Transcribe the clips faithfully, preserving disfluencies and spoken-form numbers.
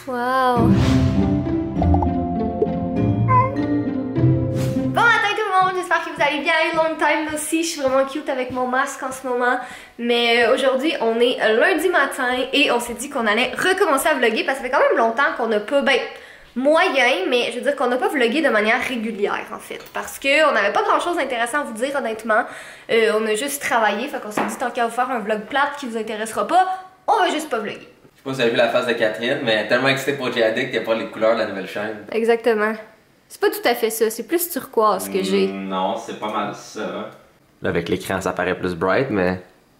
Wow! Bon matin tout le monde, j'espère que vous allez bien. Long time aussi, je suis vraiment cute avec mon masque en ce moment. Mais aujourd'hui, on est lundi matin et on s'est dit qu'on allait recommencer à vlogger parce que ça fait quand même longtemps qu'on n'a pas... Ben, moyen, mais je veux dire qu'on n'a pas vlogué de manière régulière en fait. Parce qu'on n'avait pas grand chose d'intéressant à vous dire honnêtement. Euh, on a juste travaillé, fait qu'on s'est dit tant qu'à vous faire un vlog plate qui vous intéressera pas, on va juste pas vlogger. Je sais pas si vous avez vu la face de Catherine, mais elle est tellement excitée pour J A D qu'il n'y a pas les couleurs de la nouvelle chaîne. Exactement. C'est pas tout à fait ça, c'est plus turquoise que j'ai. Mm, non, c'est pas mal ça. Là, avec l'écran, ça paraît plus bright, mais...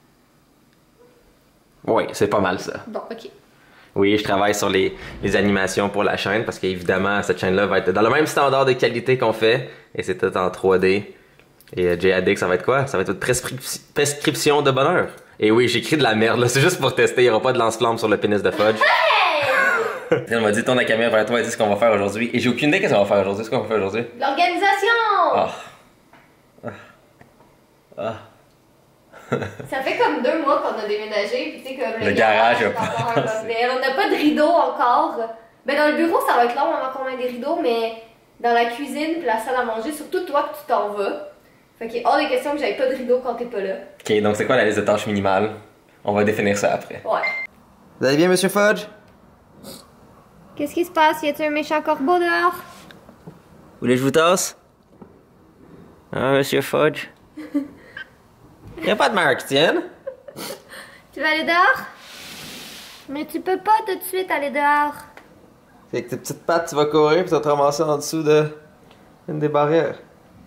Oui, c'est pas mal ça. Bon, ok. Oui, je travaille sur les, les animations pour la chaîne parce qu'évidemment, cette chaîne-là va être dans le même standard de qualité qu'on fait et c'est tout en trois D. Et euh, J A D, ça va être quoi? Ça va être votre prescrip prescription de bonheur. Et oui, j'écris de la merde, là, c'est juste pour tester, il n'y aura pas de lance-flamme sur le pénis de Fudge. Hey! Elle m'a dit, tourne la caméra vers toi et dis ce qu'on va faire aujourd'hui. Et j'ai aucune idée qu'est-ce qu'on va faire aujourd'hui. Ce qu'on va faire aujourd'hui? L'organisation! Ah. Ah. Ah. Ça fait comme deux mois qu'on a déménagé, puis tu sais, comme le, le garage, garage a pas un bordel. On n'a pas de rideaux encore. Ben dans le bureau, ça va être long avant qu'on ait des rideaux, mais dans la cuisine puis la salle à manger, surtout toi que tu t'en vas. Fait qu'il est hors des questions que j'avais pas de rideaux quand t'es pas là. Ok, donc c'est quoi la liste de tâches minimale? On va définir ça après. Ouais. Vous allez bien, Monsieur Fudge? Qu'est-ce qui se passe? Y a-t-il un méchant corbeau dehors? Vous voulez que je vous tasse? Ah, Monsieur Fudge? Y'a a pas de mère qui tienne. Tu vas aller dehors? Mais tu peux pas tout de suite aller dehors. C'est avec tes petites pattes, tu vas courir puis tu vas te ramasser en dessous de une des barrières.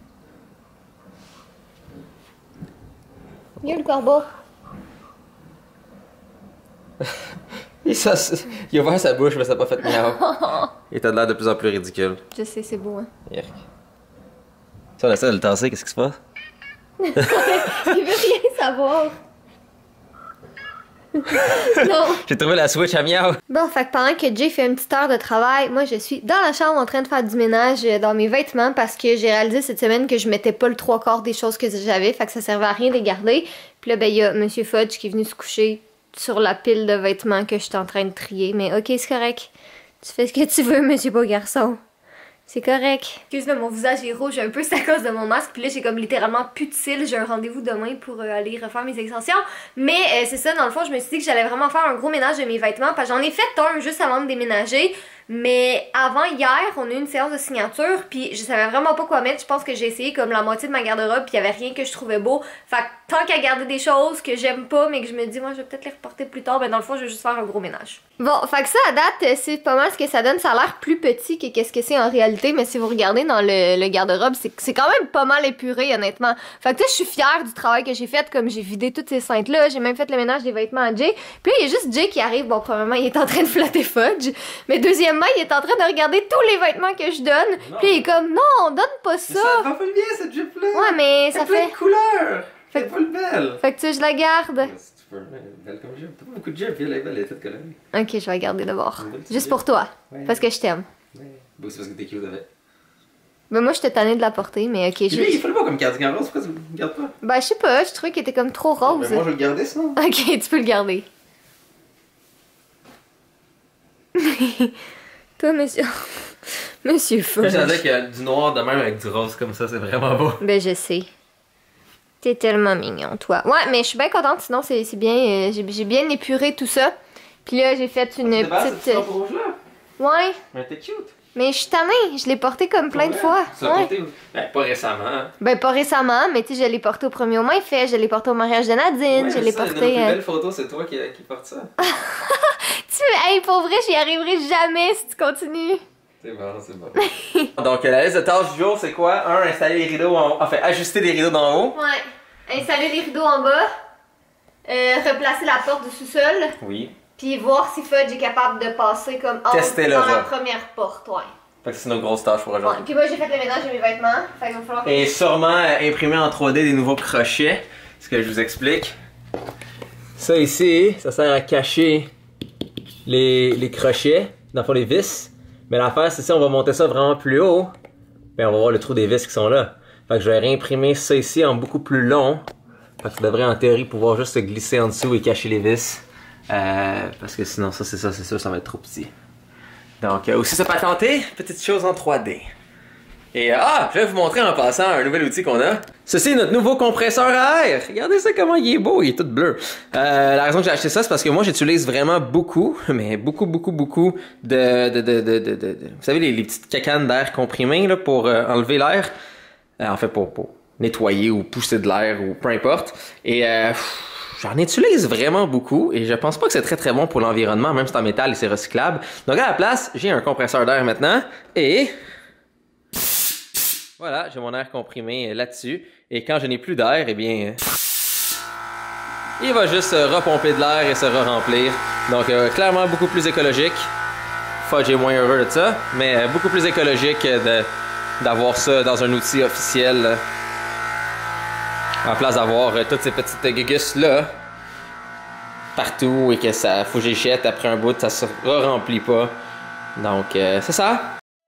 Il y a le corbeau. Et ça, il a ouvert sa bouche mais ça n'a pas fait miaou. Il t'a l'air de plus en plus ridicule. Je sais, c'est beau, hein. Yerk. Si on essaie de le tasser, qu'est-ce qui se passe? Il veut rien savoir. Non. J'ai trouvé la switch à miaou. Bon, fait que pendant que Jay fait une petite heure de travail, moi je suis dans la chambre en train de faire du ménage dans mes vêtements parce que j'ai réalisé cette semaine que je mettais pas le trois quarts des choses que j'avais, fait que ça servait à rien de les garder. Puis là, ben, il y a Monsieur Fudge qui est venu se coucher sur la pile de vêtements que j'étais en train de trier. Mais ok, c'est correct. Tu fais ce que tu veux, Monsieur beau garçon. C'est correct. Excuse-moi, mon visage est rouge un peu, c'est à cause de mon masque. Puis là, j'ai comme littéralement plus de cils. J'ai un rendez-vous demain pour euh, aller refaire mes extensions. Mais euh, c'est ça, dans le fond, je me suis dit que j'allais vraiment faire un gros ménage de mes vêtements. Parce que j'en ai fait un juste avant de déménager. Mais avant hier, on a eu une séance de signature. Puis je savais vraiment pas quoi mettre. Je pense que j'ai essayé comme la moitié de ma garde-robe. Puis il y avait rien que je trouvais beau. Fait que tant qu'à garder des choses que j'aime pas, mais que je me dis, moi, je vais peut-être les reporter plus tard. Ben dans le fond, je vais juste faire un gros ménage. Bon, fait que ça, à date, c'est pas mal ce que ça donne. Ça a l'air plus petit que qu'est-ce que c'est en réalité. Mais si vous regardez dans le, le garde-robe, c'est quand même pas mal épuré, honnêtement. Fait que tu sais, je suis fière du travail que j'ai fait. Comme j'ai vidé toutes ces cintres-là. J'ai même fait le ménage des vêtements à Jay. Puis là, il y a juste Jay qui arrive. Bon, premièrement, il est en train de flatter Fudge. Mais deuxièmement, il est en train de regarder tous les vêtements que je donne. Non. Puis il est comme, non, donne pas ça. Mais ça va pas bien, cette jupe-là. Ouais, mais ça fait... plein de couleurs. Fait que... pas le belle. Fait que tu sais, je la garde. Belle comme jupe. T'as pas beaucoup de jupe, elle est belle, elle est toute colorée. Ok, je vais la garder d'abord. Juste pour toi. Ouais. Parce que je t'aime. Ouais. Bon, c'est parce que t'es cute avec. Ben moi, je t'ai tannée de la porter, mais ok. Je... Lui, il faut le voir comme cardigan rose, pourquoi tu le gardes pas? Ben, je sais pas, je trouvais qu'il était comme trop rose. Ben, moi, je vais le garder sinon. Ok, tu peux le garder. Toi, monsieur. Monsieur Fudge. Je savais que du noir de même avec du rose comme ça, c'est vraiment beau. Ben, je sais. T'es tellement mignon, toi. Ouais, mais je suis bien contente, sinon c'est bien. Euh, j'ai bien épuré tout ça. Puis là, j'ai fait une petite. C'est rouge là? Ouais. Mais t'es cute. Mais je suis tannée, je l'ai porté comme plein de fois. Ça a porté, ben, pas récemment. Ben, pas récemment, mais tu sais, je l'ai porté au premier au main fait, je l'ai porté au mariage de Nadine, ouais, je l'ai porté. La plus belle photo, c'est toi qui, qui porte ça. Tu hey, pour vrai, j'y arriverai jamais si tu continues. C'est bon, c'est bon. Donc, la liste de tâches du jour, c'est quoi? Un, installer les rideaux en haut. Enfin, ajuster les rideaux d'en haut. Ouais. Installer les rideaux en bas. Euh, replacer la porte du sous-sol. Oui. Puis voir si Fudge est capable de passer comme en Tester dans le la rat. première porte, ouais. Fait que c'est nos grosses tâches pour aujourd'hui. Ouais. Puis moi, j'ai fait le ménage de mes vêtements. Fait qu'il va falloir que... Et sûrement euh, imprimer en trois D des nouveaux crochets. Ce que je vous explique. Ça ici, ça sert à cacher les, les crochets, dans le fond les vis. Mais l'affaire, c'est ça, on va monter ça vraiment plus haut. Ben, on va voir le trou des vis qui sont là. Fait que je vais réimprimer ça ici en beaucoup plus long. Fait que ça devrait en théorie pouvoir juste se glisser en dessous et cacher les vis. Euh, parce que sinon, ça, c'est ça, c'est sûr, ça va être trop petit. Donc, euh, aussi se patenter, petite chose en trois D. Et euh, ah, je vais vous montrer en passant un nouvel outil qu'on a. Ceci est notre nouveau compresseur à air. Regardez ça comment il est beau, il est tout bleu. Euh, la raison que j'ai acheté ça, c'est parce que moi j'utilise vraiment beaucoup, mais beaucoup, beaucoup, beaucoup de, de, de, de, de, de, de vous savez les, les petites cacanes d'air comprimées là pour euh, enlever l'air. Euh, en fait, pour, pour nettoyer ou pousser de l'air ou peu importe. Et euh, j'en utilise vraiment beaucoup et je pense pas que c'est très très bon pour l'environnement, même si c'est en métal et c'est recyclable. Donc à la place, j'ai un compresseur d'air maintenant et voilà, j'ai mon air comprimé là-dessus. Et quand je n'ai plus d'air, eh bien, il va juste repomper de l'air et se re-remplir. Donc, euh, clairement beaucoup plus écologique. Fudge est moins heureux de ça, mais euh, beaucoup plus écologique de, d'avoir ça dans un outil officiel. Euh, en place d'avoir euh, toutes ces petites gugus-là partout et que ça, faut que j'y jette après un bout, ça se re-remplit pas. Donc, euh, c'est ça.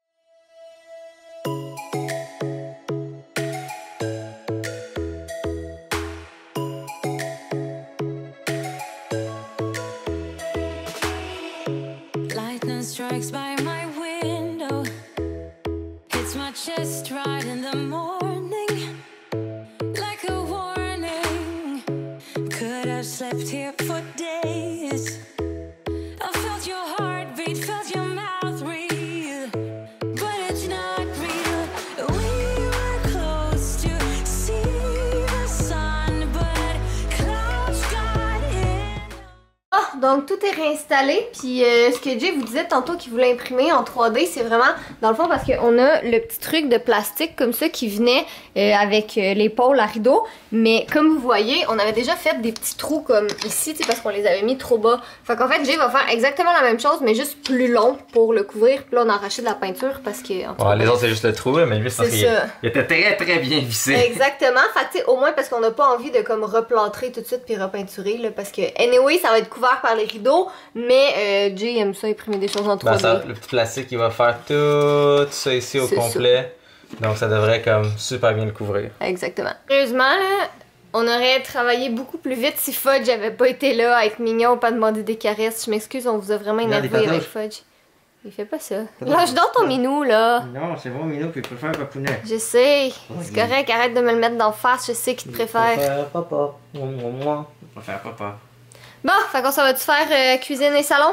Strikes by my window, hits my chest right in the morning, like a warning. Could have slept here for days. I felt your heartbeat, felt your mouth breathe, but it's not real. We were close to see the sun, but clouds got in. Ah, donc tout est réinstallé, puis euh, ce que Jay vous disait tantôt qu'il voulait imprimer en trois D, c'est vraiment dans le fond parce qu'on a le petit truc de plastique comme ça qui venait euh, avec euh, l'épaule à rideau, mais comme vous voyez, on avait déjà fait des petits trous comme ici, tu sais, parce qu'on les avait mis trop bas. Fait qu'en fait, Jay va faire exactement la même chose, mais juste plus long pour le couvrir, puis là on a arraché de la peinture parce que... En ouais, les autres c'est juste le trou, mais lui c'est parce qu'il il était très très bien vissé. Exactement, fait que tu sais, au moins parce qu'on n'a pas envie de comme replâtrer tout de suite puis repeinturer, là, parce que anyway, ça va être couvert par les rideaux, mais euh, Jay aime ça imprimer des choses en trois D. Ben ça, le petit plastique il va faire tout ça ici au complet, ça. Donc ça devrait comme super bien le couvrir. Exactement. Sérieusement là, on aurait travaillé beaucoup plus vite si Fudge avait pas été là avec Mignon, pas demandé des caresses. Je m'excuse, on vous a vraiment énervé avec Fudge. Il fait pas ça. Lâche donc ton minou là. Non, c'est bon Minou, puis il préfère Papounet. Je sais, Oh, c'est il- correct, arrête de me le mettre d'en face, je sais qu'il te préfère. Il préfère papa. Moi, moi, moi. Il préfère papa. Bon, fait qu'on s'en va-tu faire euh, cuisine et salon?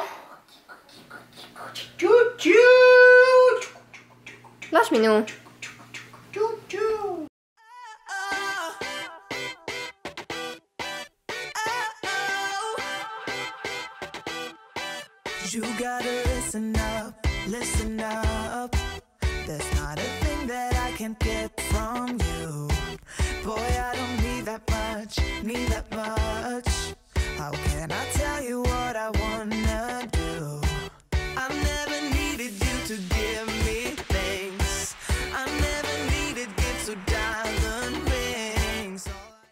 Tchou tchou. Lâche Minou. Tchou tchou. You gotta listen up, listen up. There's not a thing that I can't get from you. Boy, I don't need that much, need that much. How can I tell you what I wanna do? I've never needed you to give me things. I never needed gifts or diamond rings.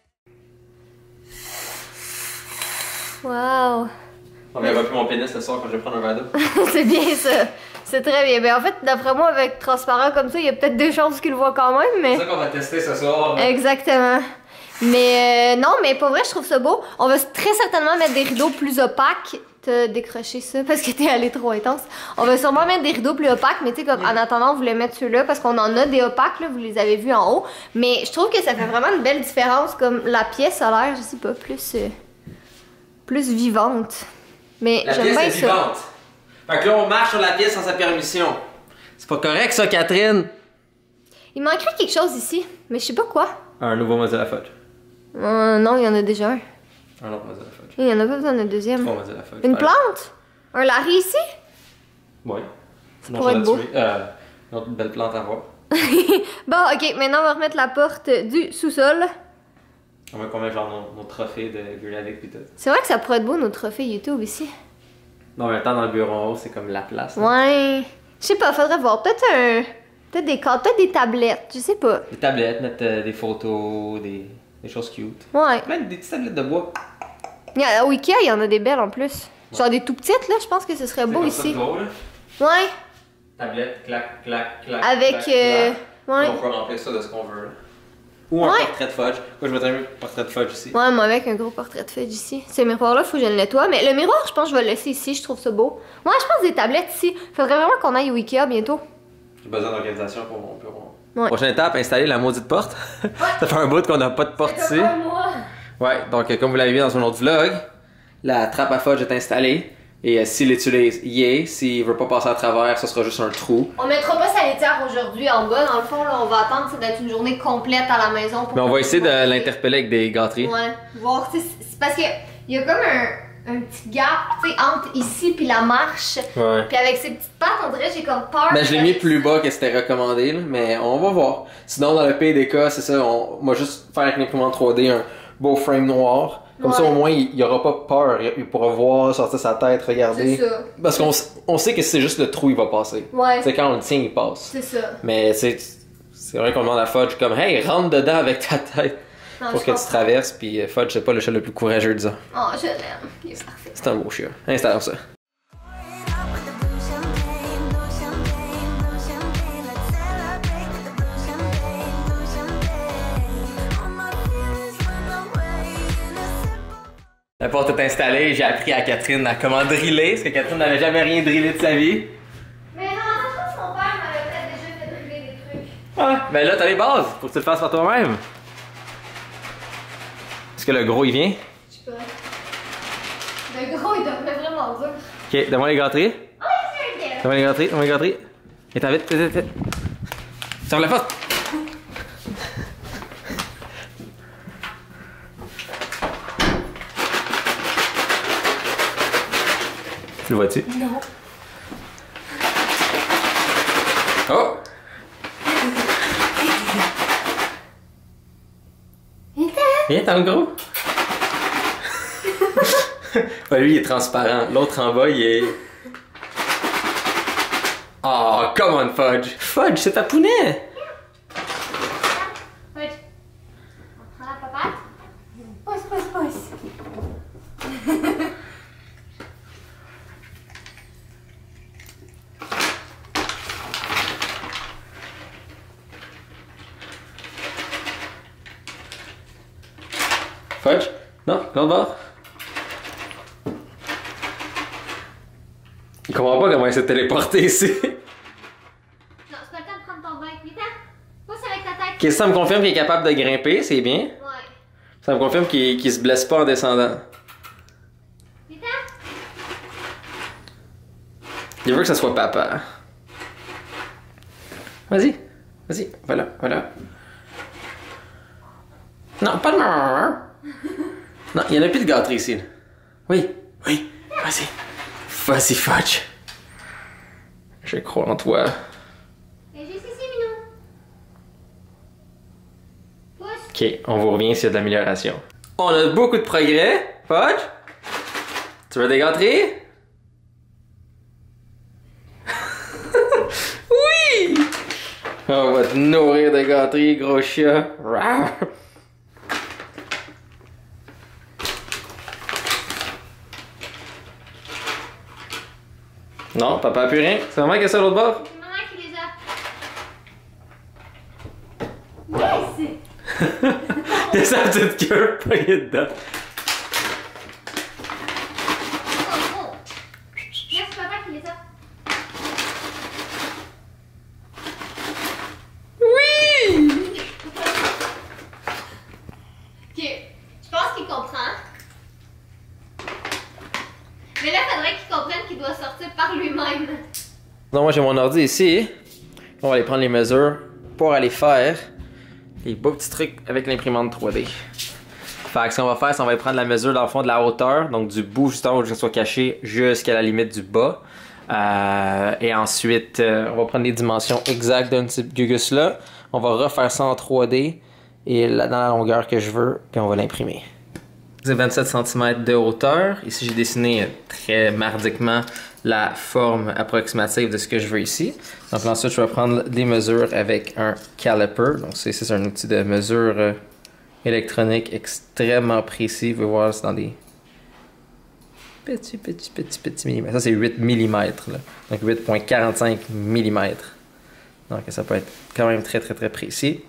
Wow. On verra plus mon pénis ce soir quand je vais prendre un verre d'eau. C'est bien ça. C'est très bien. Ben en fait, d'après moi, avec transparent comme ça, il y a peut-être des chances qu'il le voit quand même, mais... C'est ça qu'on va tester ce soir. Exactement. Mais euh, non, mais pour vrai, je trouve ça beau. On va très certainement mettre des rideaux plus opaques. T'as décroché ça parce que t'es allé trop intense. On va sûrement mettre des rideaux plus opaques, mais tu sais, comme en attendant, on voulait mettre ceux-là parce qu'on en a des opaques, là, vous les avez vus en haut. Mais je trouve que ça fait vraiment une belle différence, comme la pièce a l'air, je sais pas, plus... Euh, plus vivante. Mais La j'aime pièce bien est ça. vivante. Fait que là, on marche sur la pièce sans sa permission. C'est pas correct ça, Catherine? Il manquerait quelque chose ici, mais je sais pas quoi. Un nouveau Mozilla Fudge. Euh, non, il y en a déjà un. Un autre Mozilla Fudge. Il y en a pas besoin d'un deuxième. Trois Mozilla Fudge. Une Ouais. plante? Un Larry ici? Ouais. Non, pourrait je être vais la beau. tuer. Euh, une autre belle plante à voir. Bon, ok, maintenant on va remettre la porte du sous-sol. On va combien genre nos, nos trophées de Gurladic pis tout. C'est vrai que ça pourrait être beau, nos trophées YouTube ici. Non, en même temps, dans le bureau en haut, c'est comme la place. là. Ouais. Je sais pas, faudrait voir. Peut-être un. Peut-être des cartes, peut-être des tablettes, je sais pas. Des tablettes, mettre euh, des photos, des, des choses cute. Ouais. Même des petites tablettes de bois. Il y a- Au Ikea, il y en a des belles en plus. Genre des tout petites, là, je pense que ce serait beau C'est comme ça ici. de gros, là. Ouais. Tablette, clac, clac, clac. Avec. clac, euh, clac. Ouais. Là, on peut remplir ça de ce qu'on veut. Là. Ou un Ouais. portrait de fudge. Moi, je mettrais un portrait de fudge ici. Ouais, moi avec un gros portrait de fudge ici. Ce miroir-là, faut que je le nettoie. Mais le miroir, je pense que je vais le laisser ici. Je trouve ça beau. Moi, je pense des tablettes ici. Faudrait vraiment qu'on aille au Ikea bientôt. J'ai besoin d'organisation pour mon bureau. Ouais. Prochaine étape, installer la maudite porte. Ça fait un bout qu'on n'a pas de porte ici. Ouais, donc euh, comme vous l'avez vu dans un autre vlog, la trappe à fudge est installée. Et euh, s'il l'utilise, yeah. S'il veut pas passer à travers, ce sera juste un trou. On mettra pas sa laitière aujourd'hui en bas. Dans le fond, là, on va attendre c'est d'être une journée complète à la maison. Pour Mais on va essayer de l'interpeller. l'interpeller avec des gâteries. Ouais, voir, tu sais, c'est c'est parce que il y a comme un, un petit gap, tu sais, entre ici puis la marche. Ouais. Puis avec ces petites pattes, on dirait que j'ai comme peur. Ben, je l'ai de- mis plus bas que c'était recommandé, là, mais on va voir. Sinon, dans le pire des cas, c'est ça, on va juste faire avec l'imprimante trois D un beau frame noir. Comme ça, Ouais. au moins, il, il aura pas peur. Il, il pourra voir, sortir sa tête, regarder. C'est ça. Parce qu'on s- on sait que c'est juste le trou, il va passer. Ouais. C'est quand on le tient, il passe. C'est ça. Mais c'est c'est vrai qu'on demande à Fudge comme, hey, rentre dedans avec ta tête Non, pour je que tu comprends. traverses. Puis euh, Fudge, c'est pas le chat le plus courageux, disons. Oh, je l'aime. Il est parfait. C'est un beau chien. Installons ça. La porte est installée, j'ai appris à Catherine à comment driller, parce que Catherine n'avait jamais rien drillé de sa vie. Mais non, je pense que mon père m'avait peut-être déjà fait brûler des trucs. Ouais, ben là, t'as les bases, faut que tu le fasses par toi-même. Est-ce que le gros, il vient? Je sais pas. Le gros, il devenait vraiment dur. Ok, donne-moi les gâteries. Oh, c'est un gars. Donne-moi les gâteries, donne-moi les gâteries. Et t'as vite, vite, vite, vite. Ferme la porte. Tu le vois-tu? Non. Oh! Viens, t'as le gros. Ouais, lui, il est transparent. L'autre en bas, il est. Oh, come on, Fudge! Fudge, c'est ta pounet! Fudge. On prend la papate. Pousse, pousse, pousse. Fudge? Non, l'autre bord. Il comprend pas comment il s'est téléporté ici. Non, c'est pas le temps de prendre ton bain. Vite, hein? Pousse avec ta tête. Ok, ça me confirme qu'il est capable de grimper, c'est bien. Ouais. Ça me confirme qu'il qu'il se blesse pas en descendant. Vite, hein? Il veut que ça soit papa. Vas-y, vas-y, voilà, voilà. Non, pas de marre. Non, il y en a plus de gâterie ici. Là. Oui, oui, vas-y. Vas-y, Fudge. Je crois en toi. Et juste ici, Minou. Pousse. Ok, on vous revient s'il y a de l'amélioration. On a beaucoup de progrès. Fudge? Tu veux des gâteries? Oui! On va te nourrir de gâteries, gros chat. Rawr. Non, papa a plus rien. C'est vraiment que ça l'autre bord? C'est maman qui les a. Yes! Il y a sa petite queue pognée dedans. Oh, oh. Yes, c'est papa qui les a. Oui! Ok, je pense qu'il comprend. Mais là, il faudrait qu'il comprenne qu'il doit sortir par lui-même. Donc moi j'ai mon ordi ici. On va aller prendre les mesures pour aller faire les beaux petits trucs avec l'imprimante trois D. Fait que ce qu'on va faire, c'est qu'on va aller prendre la mesure dans le fond de la hauteur, donc du bout justement où je sois caché jusqu'à la limite du bas. Euh, et ensuite, euh, on va prendre les dimensions exactes d'un type Gugus là. On va refaire ça en trois D et là, dans la longueur que je veux, puis on va l'imprimer. C'est vingt-sept centimètres de hauteur. Ici, j'ai dessiné très mardiquement la forme approximative de ce que je veux ici. Donc ensuite, je vais prendre des mesures avec un caliper. Donc c'est c'est un outil de mesure euh, électronique extrêmement précis. Vous pouvez voir, c'est dans des petits, petits, petits, petits millimètres. Ça, c'est huit millimètres. Là. Donc huit virgule quarante-cinq millimètres. Donc ça peut être quand même très, très, très précis.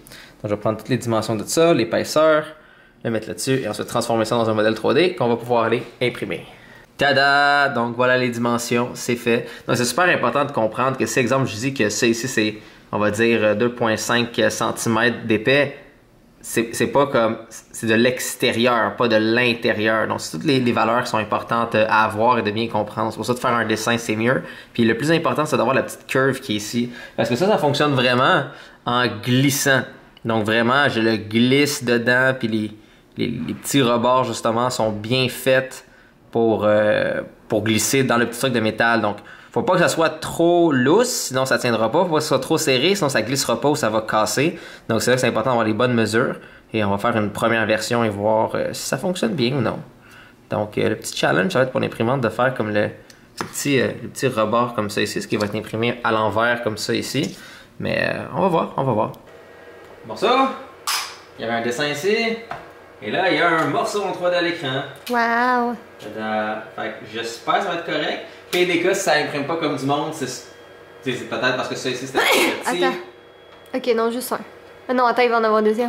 je vais prendre toutes les dimensions de ça, l'épaisseur, le mettre là-dessus et ensuite transformer ça dans un modèle trois D qu'on va pouvoir aller imprimer. Tada! Donc voilà les dimensions, c'est fait. Donc c'est super important de comprendre que si, exemple, je dis que ça ici c'est, on va dire, deux virgule cinq centimètres d'épais, c'est pas comme, c'est de l'extérieur, pas de l'intérieur. Donc c'est toutes les, les valeurs qui sont importantes à avoir et de bien comprendre. C'est pour ça de faire un dessin, c'est mieux. Puis le plus important, c'est d'avoir la petite curve qui est ici. Parce que ça, ça fonctionne vraiment en glissant. Donc vraiment, je le glisse dedans, puis les, les, les petits rebords, justement, sont bien faits pour, euh, pour glisser dans le petit truc de métal. Donc, faut pas que ça soit trop lousse, sinon ça tiendra pas. Faut pas que ce soit trop serré, sinon ça glissera pas ou ça va casser. Donc, c'est là que c'est important d'avoir les bonnes mesures. Et on va faire une première version et voir euh, si ça fonctionne bien ou non. Donc, euh, le petit challenge, ça va être pour l'imprimante de faire comme le petit, euh, le petit rebord comme ça ici, ce qui va être imprimé à l'envers comme ça ici. Mais euh, on va voir, on va voir. Bon, ça, il y avait un dessin ici. Et là, il y a un morceau en trois D à l'écran. Wow! Tada. Fait que j'espère que ça va être correct. P D K, si ça imprime pas comme du monde, c'est peut-être parce que ça ici c'était petit. Attends. Ok, non, juste un. Ah non, attends, il va en avoir un deuxième.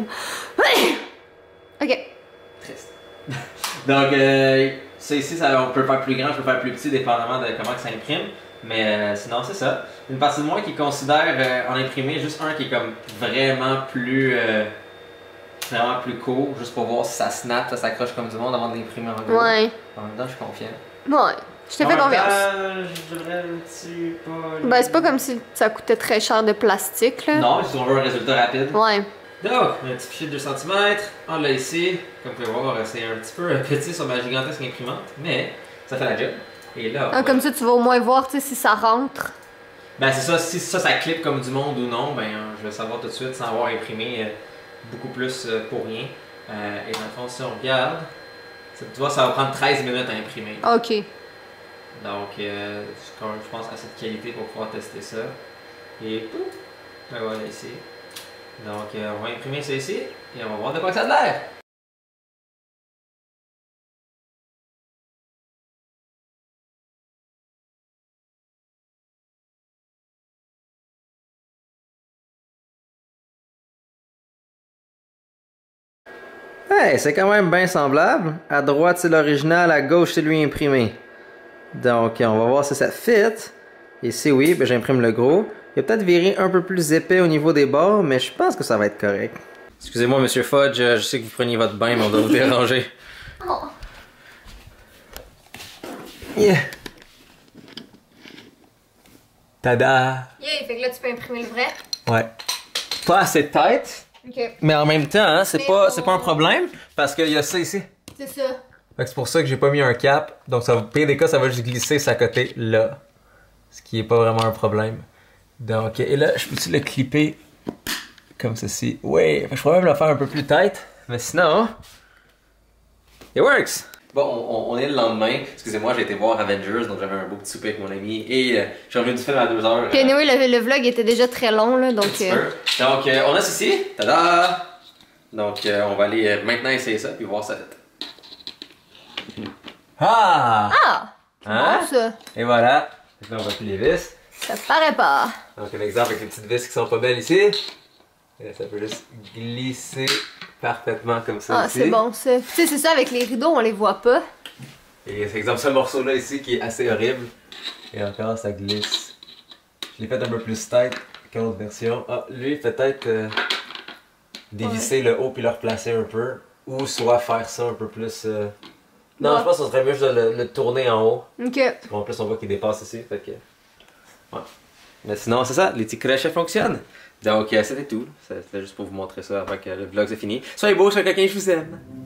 Ok. Triste. Donc, euh, ça ici, ça, on peut le faire plus grand, je peux le faire plus petit, dépendamment de comment que ça imprime. Mais euh, sinon, c'est ça. Une partie de moi qui considère euh, en imprimer juste un qui est comme vraiment plus. Euh, vraiment plus court, juste pour voir si ça snap, ça s'accroche comme du monde avant de l'imprimer en gros. Ouais. En même temps, je suis confiant. Ouais. Je t'ai fait confiance. Je devrais un petit pas. Ben, c'est pas comme si ça coûtait très cher de plastique, là. Non, si on veut un résultat rapide. Ouais. Donc, un petit fichier de deux centimètres. On l'a ici. Comme vous pouvez voir, c'est un petit peu petit sur ma gigantesque imprimante, mais ça fait la job. Et là. Ah, comme ça, tu vas au moins voir, tu sais, si ça rentre. Ben, c'est ça. Si ça, ça clip comme du monde ou non, ben, je vais savoir tout de suite sans avoir imprimé euh, beaucoup plus euh, pour rien. Euh, et dans le fond, si on regarde, tu vois, ça va prendre treize minutes à imprimer. Ok. Donc, euh, c'est quand même, je pense, assez de qualité pour pouvoir tester ça. Et pouf, ben voilà ici. Donc, euh, on va imprimer ça ici et on va voir de quoi que ça a l'air. Hey, c'est quand même bien semblable. À droite, c'est l'original, à gauche, c'est lui imprimé. Donc, on va voir si ça fit. Et si oui, ben, j'imprime le gros. Il va peut-être virer un peu plus épais au niveau des bords, mais je pense que ça va être correct. Excusez-moi, Monsieur Fudge, je sais que vous preniez votre bain, mais on doit vous déranger. Oh. Yeah! Tada! Yeah, fait que là, tu peux imprimer le vrai. Ouais. Pas assez de tête, Ok. mais en même temps, hein, c'est Mais pas, on- c'est pas un problème, parce qu'il y a ça ici. C'est ça. Fait que c'est pour ça que j'ai pas mis un cap. Donc, ça va, pire des cas, ça va juste glisser sa côté là. Ce qui est pas vraiment un problème. Donc, et là, je peux-tu le clipper comme ceci? Oui, je pourrais même le faire un peu plus tight. Mais sinon, it works! Bon, on, on est le lendemain. Excusez-moi, j'ai été voir Avengers, donc j'avais un beau petit souper avec mon ami. Et euh, j'ai revenu du film à deux heures. Puis anyway, le, le vlog était déjà très long, là, donc... Un petit euh, peu. Donc, euh, on a ceci. Tada! Donc, euh, on va aller euh, maintenant essayer ça, puis voir ça. Ah! Ah! Hein? Bon, ça. Et voilà. Donc là, on va plus les vis. Ça paraît pas. Donc, un exemple avec les petites vis qui sont pas belles ici. Et là, ça peut juste glisser parfaitement comme ça. Ah, ici. c'est bon, ça. Tu sais, c'est ça, avec les rideaux, on les voit pas. Et c'est exemple ce morceau-là ici qui est assez horrible. Et encore, ça glisse. Je l'ai fait un peu plus tight que l'autre version. Ah, lui, peut-être euh, dévisser le haut puis le replacer un peu. Ou soit faire ça un peu plus. Euh... Non, Ouais. je pense que ce serait mieux juste de le, le tourner en haut. Ok. En plus, on voit qu'il dépasse ici. Fait que... Ouais. Mais sinon, c'est ça, les petits crochets fonctionnent. Donc, euh, c'était tout. C'était juste pour vous montrer ça avant que le vlog soit fini. Soyez beaux, je suis quelqu'un, je vous aime.